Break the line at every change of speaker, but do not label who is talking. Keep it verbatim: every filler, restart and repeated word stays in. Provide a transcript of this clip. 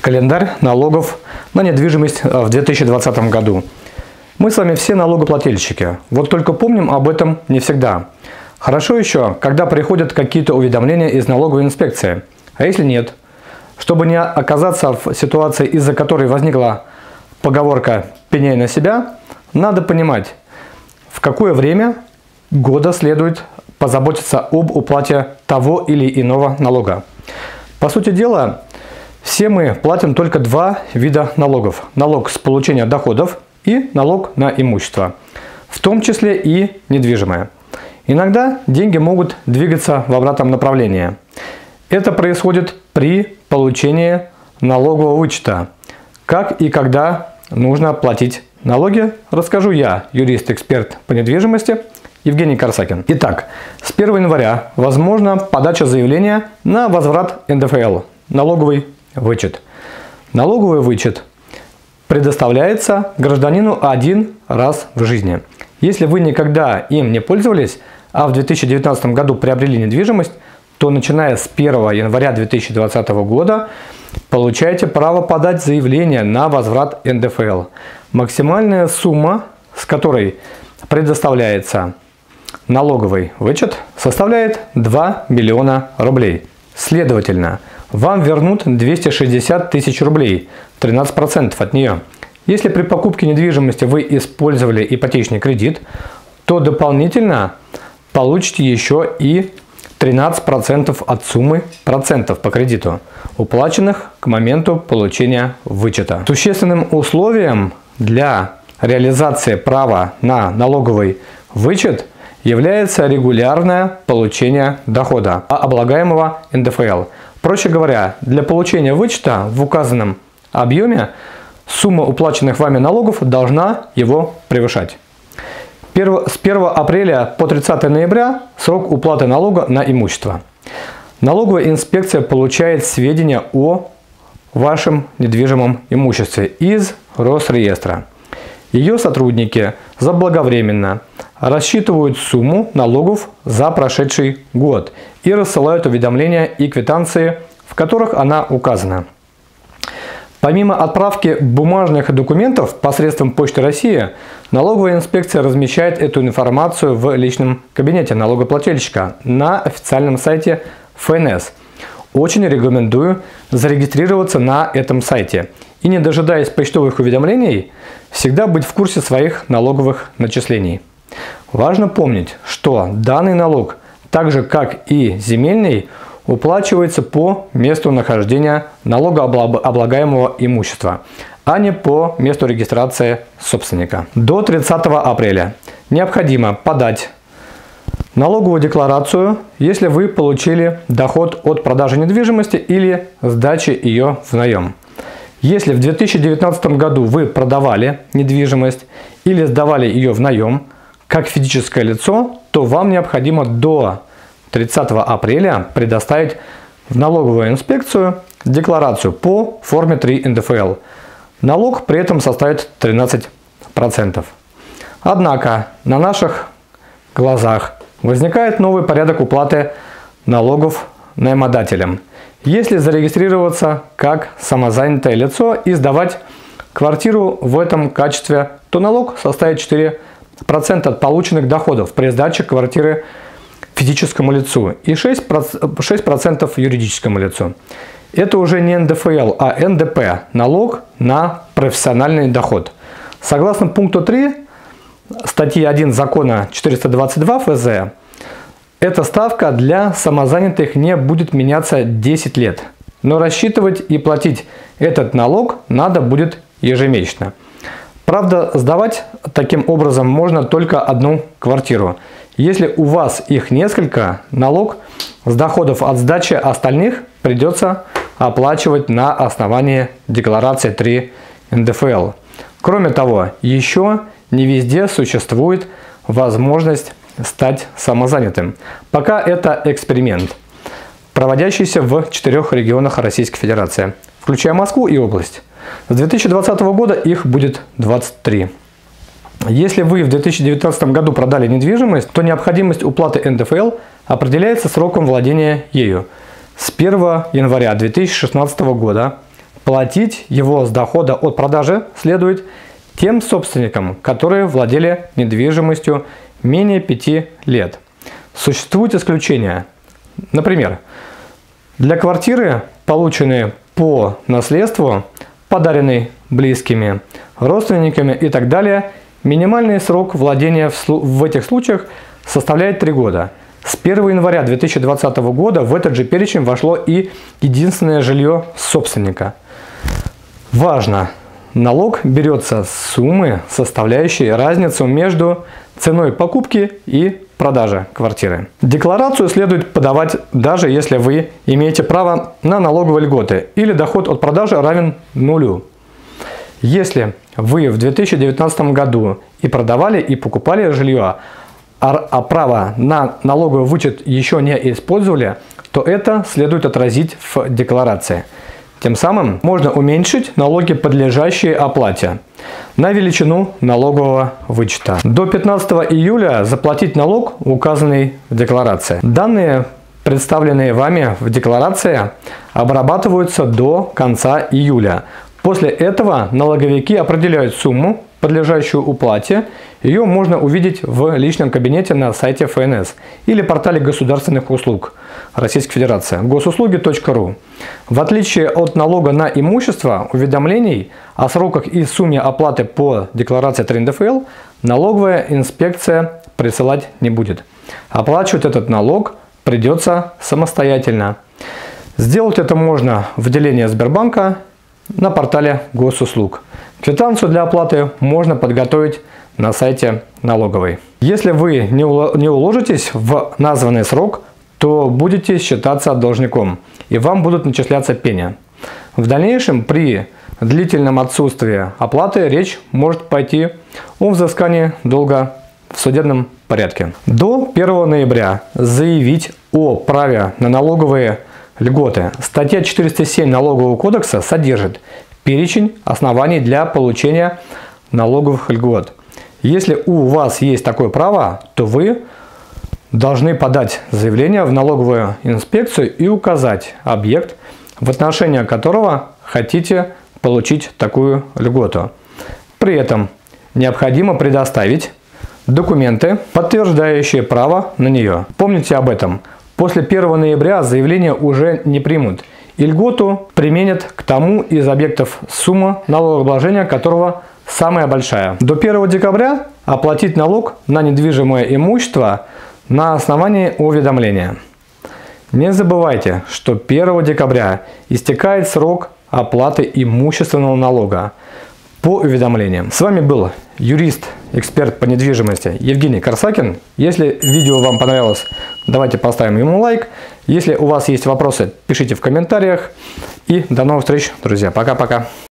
Календарь налогов на недвижимость в две тысячи двадцатом году. Мы с вами все налогоплательщики, вот только помним об этом не всегда. Хорошо еще, когда приходят какие-то уведомления из налоговой инспекции. А если нет? Чтобы не оказаться в ситуации, из-за которой возникла поговорка «пеняй на себя», надо понимать, в какое время года следует позаботиться об уплате того или иного налога. По сути дела, все мы платим только два вида налогов. Налог с получения доходов и налог на имущество, в том числе и недвижимое. Иногда деньги могут двигаться в обратном направлении. Это происходит при получении налогового вычета. Как и когда нужно платить налоги, расскажу я, юрист-эксперт по недвижимости Евгений Корсакин. Итак, с первого января возможна подача заявления на возврат эн дэ эф эл, налоговый вычет. Налоговый вычет предоставляется гражданину один раз в жизни. Если вы никогда им не пользовались, а в две тысячи девятнадцатом году приобрели недвижимость, то начиная с первого января две тысячи двадцатого года получаете право подать заявление на возврат эн дэ эф эл. Максимальная сумма, с которой предоставляется налоговый вычет, составляет два миллиона рублей. Следовательно, вам вернут двести шестьдесят тысяч рублей, тринадцать процентов от нее. Если при покупке недвижимости вы использовали ипотечный кредит, то дополнительно получите еще и тринадцать процентов от суммы процентов по кредиту, уплаченных к моменту получения вычета. Существенным условием для реализации права на налоговый вычет является регулярное получение дохода, облагаемого эн дэ эф эл. Проще говоря, для получения вычета в указанном объеме сумма уплаченных вами налогов должна его превышать. С первого апреля по тридцатое ноября срок уплаты налога на имущество. Налоговая инспекция получает сведения о вашем недвижимом имуществе из Росреестра. Ее сотрудники заблаговременно рассчитывают сумму налогов за прошедший год и рассылают уведомления и квитанции, в которых она указана. Помимо отправки бумажных документов посредством Почты России, налоговая инспекция размещает эту информацию в личном кабинете налогоплательщика на официальном сайте эф эн эс. Очень рекомендую зарегистрироваться на этом сайте и, не дожидаясь почтовых уведомлений, всегда быть в курсе своих налоговых начислений. Важно помнить, что данный налог, так же как и земельный, уплачивается по месту нахождения налогооблагаемого имущества, а не по месту регистрации собственника. До тридцатого апреля необходимо подать налоговую декларацию, если вы получили доход от продажи недвижимости или сдачи ее в наем. Если в две тысячи девятнадцатом году вы продавали недвижимость или сдавали ее в наем как физическое лицо, то вам необходимо до тридцатого апреля предоставить в налоговую инспекцию декларацию по форме три эн дэ эф эл. Налог при этом составит тринадцать процентов. Однако на наших глазах возникает новый порядок уплаты налогов наимодателям. Если зарегистрироваться как самозанятое лицо и сдавать квартиру в этом качестве, то налог составит четыре процента от полученных доходов при сдаче квартиры физическому лицу и шесть процентов юридическому лицу. Это уже не эн дэ эф эл, а эн дэ пэ – налог на профессиональный доход. Согласно пункту три статьи один закона четыреста двадцать два эф зэ, эта ставка для самозанятых не будет меняться десять лет, но рассчитывать и платить этот налог надо будет ежемесячно. Правда, сдавать таким образом можно только одну квартиру. Если у вас их несколько, налог с доходов от сдачи остальных придется оплачивать на основании декларации три эн дэ эф эл. Кроме того, еще не везде существует возможность стать самозанятым. Пока это эксперимент, проводящийся в четырех регионах Российской Федерации, включая Москву и область. С две тысячи двадцатого года их будет двадцать три. Если вы в две тысячи девятнадцатом году продали недвижимость, то необходимость уплаты эн дэ эф эл определяется сроком владения ею. С первого января две тысячи шестнадцатого года Платить его с дохода от продажи следует тем собственникам, которые владели недвижимостью менее пяти лет. Существуют исключения. Например, для квартиры, полученной по наследству, подаренной близкими, родственниками и так далее, минимальный срок владения в, в этих случаях составляет три года. С первого января две тысячи двадцатого года в этот же перечень вошло и единственное жилье собственника. Важно! Налог берется с суммы, составляющей разницу между ценой покупки и продажи квартиры. Декларацию следует подавать, даже если вы имеете право на налоговые льготы или доход от продажи равен нулю. Если вы в две тысячи девятнадцатом году и продавали, и покупали жилье, а, а право на налоговый вычет еще не использовали, то это следует отразить в декларации. Тем самым можно уменьшить налоги, подлежащие оплате, на величину налогового вычета. До пятнадцатого июля заплатить налог, указанный в декларации. Данные, представленные вами в декларации, обрабатываются до конца июля. После этого налоговики определяют сумму, подлежащую уплате. Ее можно увидеть в личном кабинете на сайте эф эн эс или портале государственных услуг Российской Федерации госуслуги точка ру. В отличие от налога на имущество, уведомлений о сроках и сумме оплаты по декларации три эн дэ эф эл налоговая инспекция присылать не будет. Оплачивать этот налог придется самостоятельно. Сделать это можно в отделении Сбербанка на портале госуслуг. Квитанцию для оплаты можно подготовить на сайте налоговой. Если вы не уложитесь в названный срок, то будете считаться должником и вам будут начисляться пени. В дальнейшем при длительном отсутствии оплаты речь может пойти о взыскании долга в судебном порядке. До первого ноября заявить о праве на налоговые льготы. Статья четыреста семь Налогового кодекса содержит перечень оснований для получения налоговых льгот. Если у вас есть такое право, то вы должны подать заявление в налоговую инспекцию и указать объект, в отношении которого хотите получить такую льготу. При этом необходимо предоставить документы, подтверждающие право на нее. Помните об этом. После первого ноября заявление уже не примут, и льготу применят к тому из объектов, сумма налогообложения которого самая большая. До первого декабря оплатить налог на недвижимое имущество на основании уведомления. Не забывайте, что первого декабря истекает срок оплаты имущественного налога по уведомлениям. С вами был юрист, эксперт по недвижимости Евгений Корсакин. Если видео вам понравилось, давайте поставим ему лайк. Если у вас есть вопросы, пишите в комментариях. И до новых встреч, друзья. Пока-пока.